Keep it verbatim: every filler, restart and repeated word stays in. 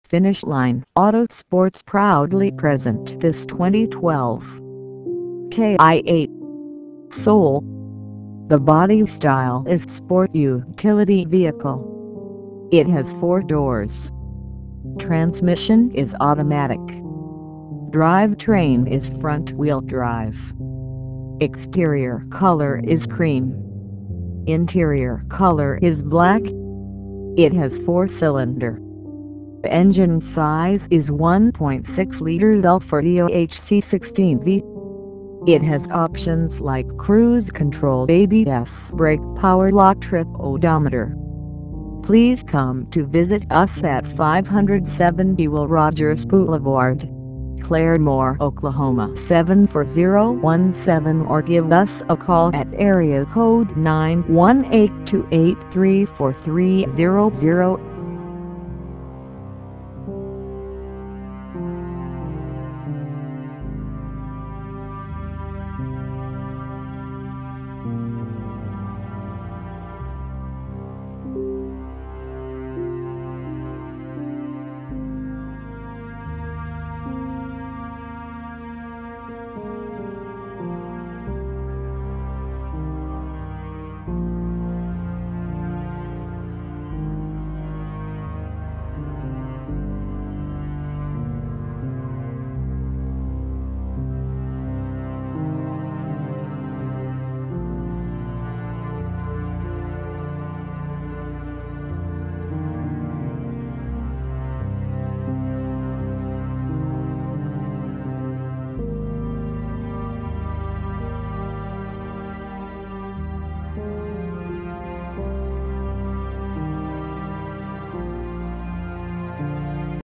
FinishLine Autosports proudly present this twenty twelve K I eight Soul. The body style is sport utility vehicle. It has four doors. Transmission is automatic. Drivetrain is front-wheel drive. Exterior color is cream. Interior color is black. It has four-cylinder. Engine size is one point six liter L forty O H C sixteen V. It has options like cruise control, A B S brake, power lock, trip odometer. Please come to visit us at five seventy Will Rogers Boulevard, Claremore, Oklahoma seven four zero one seven, or give us a call at area code nine one eight two eight three four three zero zero.